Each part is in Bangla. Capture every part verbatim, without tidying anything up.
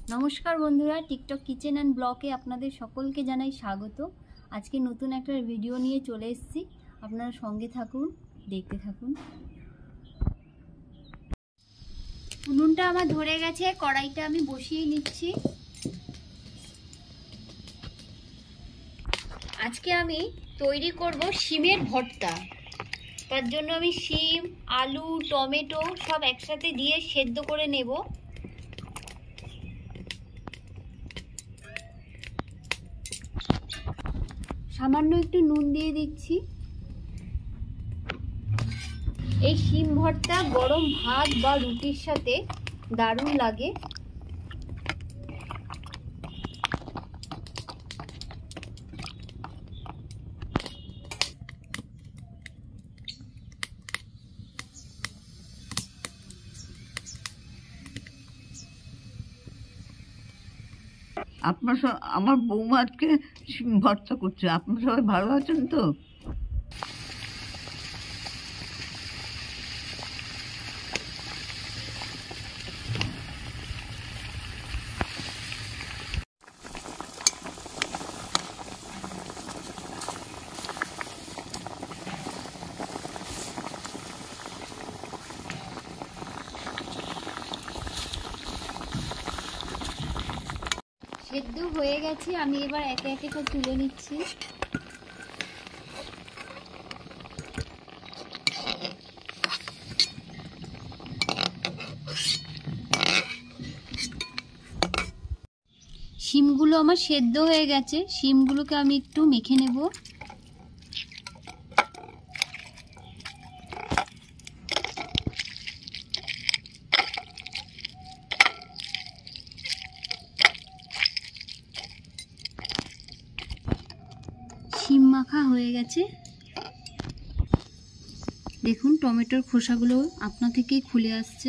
नमस्कार बंधुरा टिकटक किचेन एंड ब्लगे आपनादेर सकलके जानाई स्वागत। आज के नतून एक भिडियो निये चले एसेछि, आपनारा संगे थाकुन, देखते थाकुन। उनुनटा आमार धरे गेछे, कड़ाईटा आमी बसिए निচ্ছি। आज के आमी तैरी करब शिमेर भर्ता। तार जोन्नो आमी शिम, आलू, टमेटो सब एकसाथे दिए सेদ্ধ करे नेब। सामान्य एकटू नुन दिए दिচ্ছি। এই শিম ভর্তা গরম ভাত বা রুটির সাথে দারুণ লাগে। আপনার আমার বৌমা আজকে শিম ভর্তা করছে। আপনারা সবাই ভালো আছেন তো? সেদ্ধ হয়ে গেছে, আমি এবার একে একে সব তুলে নিচ্ছি। শিমগুলো আমার সেদ্ধ হয়ে গেছে, শিমগুলোকে আমি একটু মেখে নেব। শিম মাখা হয়ে গেছে। দেখুন টমেটোর খোসাগুলো আপনা থেকেই খুলে আসছে।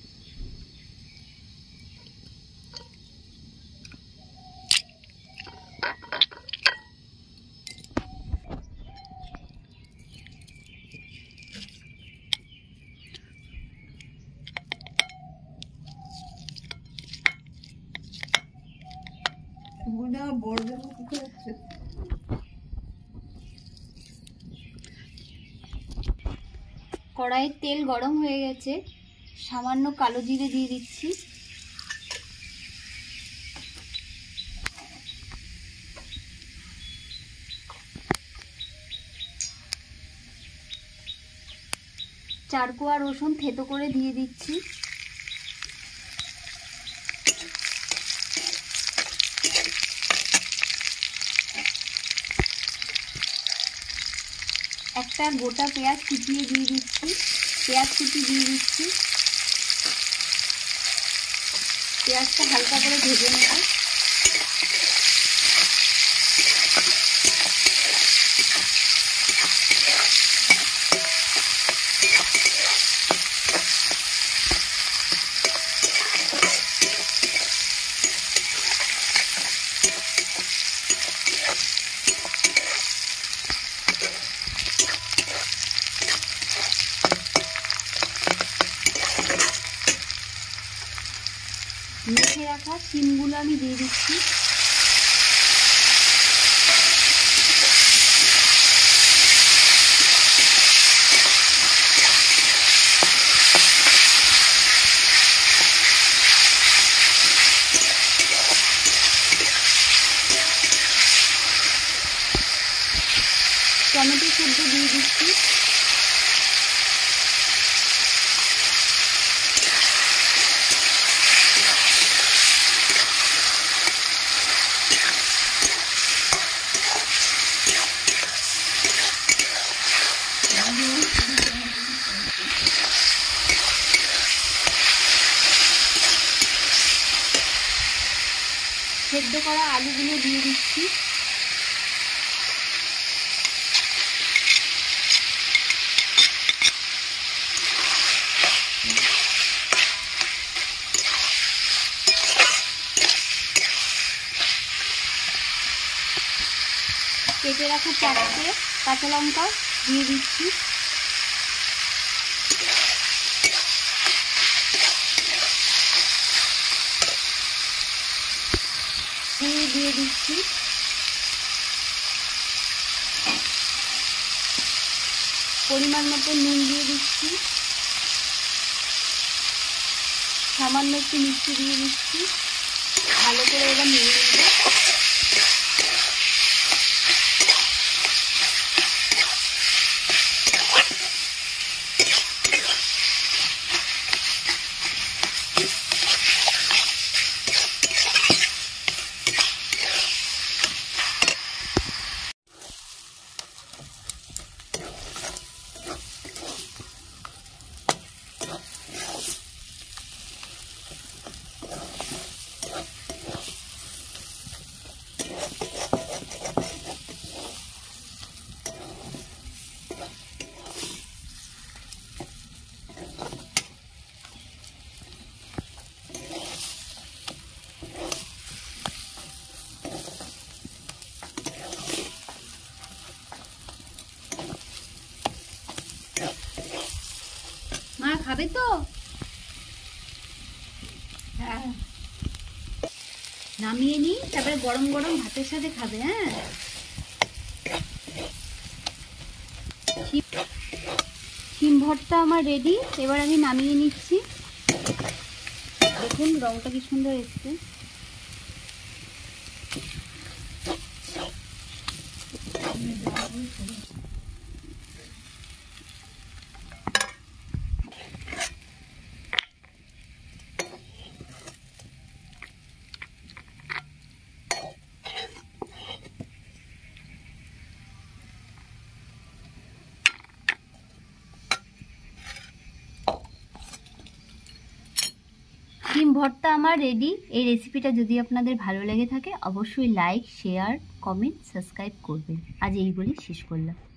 কড়াইয়ের তেল গরম হয়ে গেছে, সামান্য কালো জিরে দিয়ে দিচ্ছি। চার কোয়া রসুন থেতো করে দিয়ে দিচ্ছি। একটা গোটা পেঁয়াজ কুচিয়ে দিয়ে দিচ্ছি। পেঁয়াজ কুচি দিয়ে দিচ্ছি। পেঁয়াজটা হালকা করে ভেজে নেব। মেখে রাখা শিমগুলো আমি দিয়ে দিচ্ছি। টমেটো সেদ্ধ দিয়ে দিচ্ছি। সেদ্ধ করা আলুগুলো দিয়ে দিচ্ছি। কেটে রাখা চারটে কাঁচা লঙ্কা দিয়ে দিচ্ছি। দিয়ে দিচ্ছি, পরিমাণ মতো নুন দিয়ে দিচ্ছি, সামান্য একটু মিষ্টি দিয়ে দিচ্ছি। ভালো করে এবার নেড়ে নেব। মা খাবে তো? হ্যাঁ, নামিয়ে নিই, তারপরে গরম গরম ভাতের সাথে খাবে। হ্যাঁ, শিম ভর্তা আমার রেডি। এবার আমি নামিয়ে নিচ্ছি। দেখুন রংটা কি সুন্দর এসছে। শিম ভর্তা আমার রেডি। এই রেসিপিটা যদি আপনাদের ভালো লেগে থাকে অবশ্যই লাইক, শেয়ার, কমেন্ট, সাবস্ক্রাইব করবেন। আজ এই বলেই শেষ করলাম।